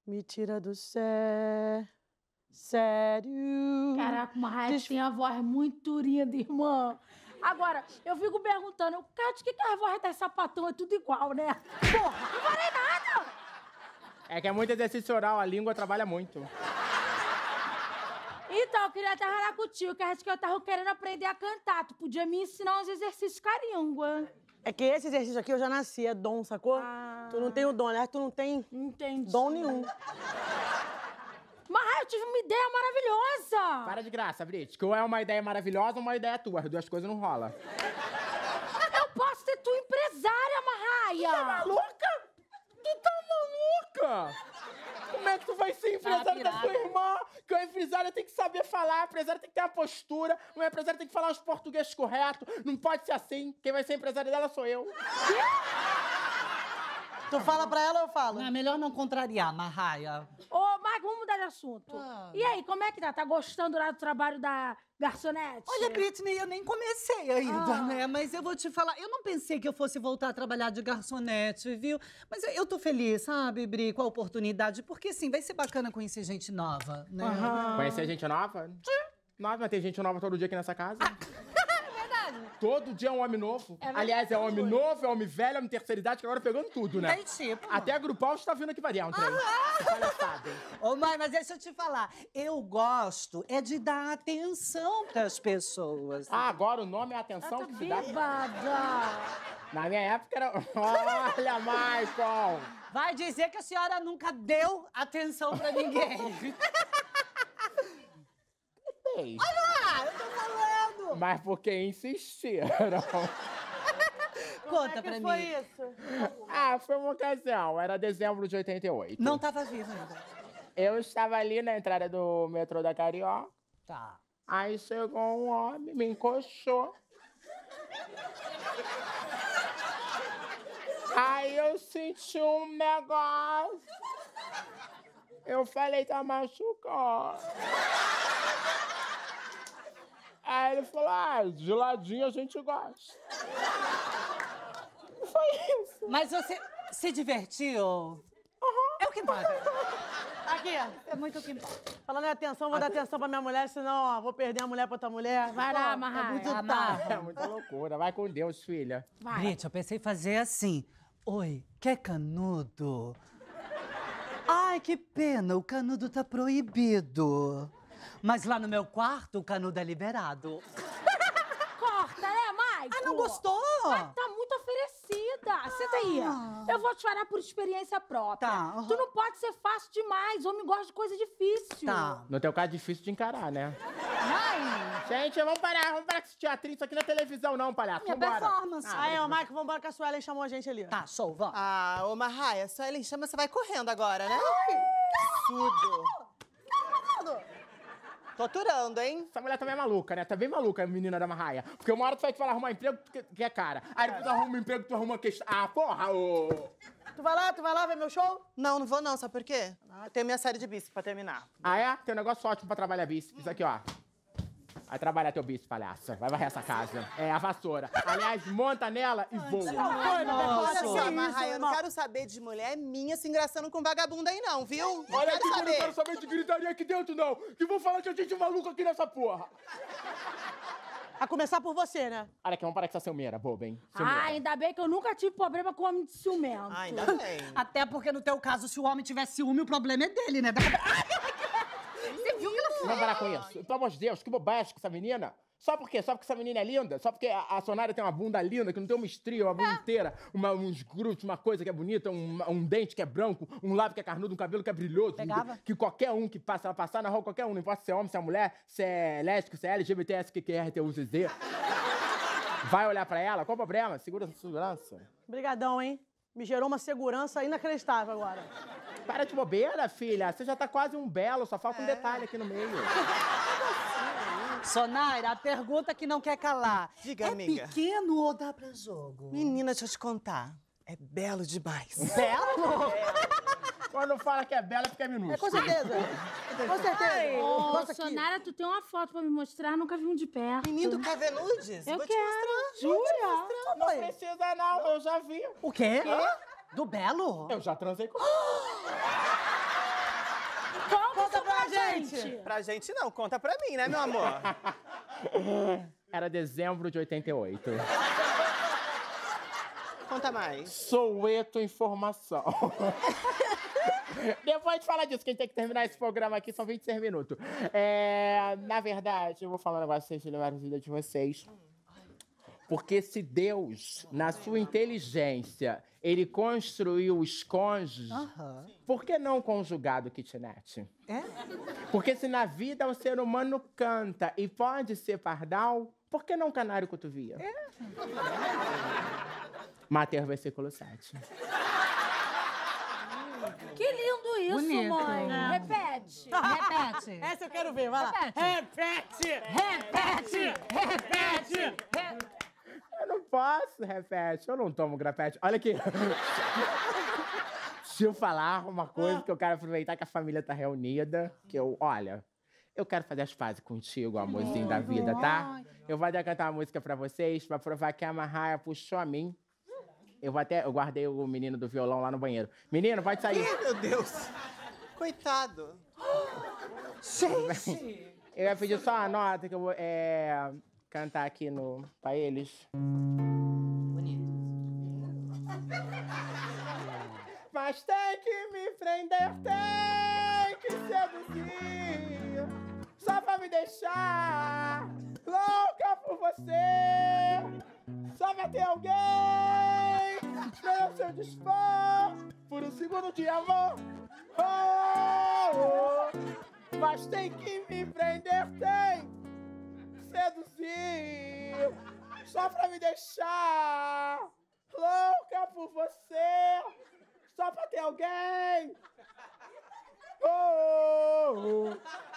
Me tira do sério. Caraca, uma Raia tem a voz muito linda, irmã. Agora, eu fico perguntando, cara, de que a voz das sapatão é tudo igual, né? Porra, não falei nada! É que é muito exercício oral, a língua trabalha muito. Então, eu queria até falar contigo, que acho que eu tava querendo aprender a cantar. Tu podia me ensinar uns exercícios com a língua. É que esse exercício aqui eu já nasci, é dom, sacou? Tu não tem o dom, né? Tu não tem dom nenhum. Mas eu tive uma ideia maravilhosa! Para de graça, Brit, que ou é uma ideia maravilhosa ou uma ideia tua. As duas coisas não rolam. Eu posso ser tua empresária, Marraia! Tá maluca? Tu tá maluca? Como é que tu vai ser empresária da tua irmã? Que a empresária tem que saber falar, a empresária tem que ter uma postura, uma empresária tem que falar os portugueses corretos. Não pode ser assim. Quem vai ser empresária dela sou eu. Tu fala pra ela ou eu falo? Não, é melhor não contrariar, Marraia. Ô, Marco, vamos mudar de assunto. E aí, como é que tá? Tá gostando lá do trabalho da garçonete? Olha, Britney, eu nem comecei ainda, né? Mas eu vou te falar, eu não pensei que eu fosse voltar a trabalhar de garçonete, viu? Mas eu tô feliz, sabe, Bri, com a oportunidade, porque, assim, vai ser bacana conhecer gente nova, né? Conhecer gente nova? Nova, mas tem gente nova todo dia aqui nessa casa. Todo dia é um homem novo. Aliás, é homem novo, é homem velho, é homem terceira idade, que agora pegando tudo, né? Tem tipo. Até a Grupal está vindo aqui variar um trem. Palhaçada, hein? Ô, mãe, mas deixa eu te falar. Eu gosto é de dar atenção pras pessoas. Ah, agora o nome é atenção que se dá. Bêbada! Na minha época era... Olha, Michael! Vai dizer que a senhora nunca deu atenção pra ninguém. Ei. Ah, eu tô falando! Mas porque insistiram. Conta pra Foi mim. isso? Ah, foi uma ocasião. Era dezembro de 88. Não tava viva ainda. Eu estava ali na entrada do metrô da Carioca. Tá. Aí chegou um homem, me encoxou. Aí eu senti um negócio. Eu falei, tá machucado. Aí ele falou, de ladinho a gente gosta. Foi isso. Mas você se divertiu? É o que importa. Aqui, É muito o que importa. falando em atenção, vou dar atenção pra minha mulher, senão, ó, vou perder a mulher pra outra mulher. Vai lá, Marraia. É muito Amarra. tarde. É muita loucura. Vai com Deus, filha. Vai. Brit, eu pensei em fazer assim. Oi, quer canudo? Ai, que pena, o canudo tá proibido. Mas lá no meu quarto, o canudo é liberado. Corta, né, Maico? Ah, não gostou? Tá muito oferecida. Senta aí. Eu vou te falar por experiência própria. Tá, aham. Tu não pode ser fácil demais. Homem gosta de coisa difícil. Tá. No teu caso, é difícil de encarar, né? Vai. Gente, vamos parar com esse teatrinho. Isso aqui não é televisão, não, palhaço. Minha Vambora. performance. Aí, ó, Michael, vambora que a Suelen chamou a gente ali. Tá, show, vamos. Ah, ô Marraia, só ele chama, você vai correndo agora, né? Absurdo. Tô aturando, hein? Essa mulher também é maluca, né? Tá bem maluca, a menina da Marraia. Porque uma hora tu vai te falar arrumar emprego, que é cara. Aí depois tu arruma um emprego, tu arruma questão. Ah, porra, ô! Tu vai lá ver meu show? Não, não vou não, sabe por quê? Eu tenho minha série de bíceps pra terminar. Ah, é? Tem um negócio ótimo pra trabalhar bíceps. Aqui, ó. Vai trabalhar teu bíceps, palhaça. Vai varrer essa casa. É, a vassoura. Aliás, monta nela e voa. Olha só, isso, Marraia, eu não irmão? quero saber de mulher minha se engraçando com vagabundo aí não, viu? Não Olha quero aqui que eu não saber. quero saber de gritaria aqui dentro, não. Que vou falar que a gente é maluco aqui nessa porra. A começar por você, né? Olha aqui, vamos parar com essa ciumeira, boba, hein? Ah, ainda bem que eu nunca tive problema com homem de ciumento. Ah, ainda bem. Até porque no teu caso, se o homem tiver ciúme, o problema é dele, né? Você viu que ela Vamos parar com isso. Pelo amor de Deus, que bobagem com essa menina. Só por quê? Só porque essa menina é linda? Só porque a Sonara tem uma bunda linda, que não tem uma estria, uma bunda inteira, uns glúteos, uma coisa que é bonita, um dente que é branco, um lábio que é carnudo, um cabelo que é brilhoso. Pegava? Que qualquer um que passa, passar na rua, qualquer um, não importa se é homem, se é mulher, se é lésbico, se é LGBT, SQQRTUZZ, vai olhar pra ela, qual o problema? Segurança. Brigadão, hein? Me gerou uma segurança inacreditável agora. Para de bobeira, filha. Você já tá quase um belo, só falta um detalhe aqui no meio. Sonaira, a pergunta que não quer calar. Diga, é amiga. pequeno ou dá pra jogo? Menina, deixa eu te contar. É belo demais. Belo? Quando fala que é bela, fica minúsculo. Com certeza. Com certeza. Ô, Nossa, aqui. Sonara, tu tem uma foto pra me mostrar? Nunca vi um de perto. Menino, quer ver nudes? Eu Vou quero. te mostrar. Jura? Não precisa, não. Eu já vi. O quê? Do Belo? Eu já transei com gente. Pra gente não, conta pra mim, né, meu amor? Era dezembro de 88. Conta mais. Soueto Informação. Depois de falar disso, que a gente tem que terminar esse programa aqui, são 26 minutos. Na verdade, eu vou falar um negócio pra vocês levarem a vida de vocês. Porque se Deus, na sua inteligência, ele construiu os cônjuges, por que não conjugado kitnet? Porque se na vida o ser humano canta e pode ser pardal, por que não canário cotovia? Mateus, versículo 7. Que lindo isso, Bonito. mãe. Repete. Repete. Essa eu quero ver, vai lá. Repete! Eu não posso, repete. Eu não tomo grafete. Olha aqui. Deixa eu falar uma coisa que eu quero aproveitar que a família tá reunida. Olha, eu quero fazer as pazes contigo, amorzinho da vida, tá? Eu vou até cantar uma música pra vocês, pra provar que a Marraia puxou a mim. Eu guardei o menino do violão lá no banheiro. Menino, pode sair. Ih, meu Deus. Coitado. Gente! Eu ia pedir só uma nota que eu vou cantar aqui pra eles. Bonito. Mas tem que me prender, tem que seduzir, só pra me deixar louca por você. Só vai ter alguém pelo seu dispor por um segundo de amor. Mas tem que me prender, tem que seduzir, só pra me deixar louca por você. Só pra ter alguém.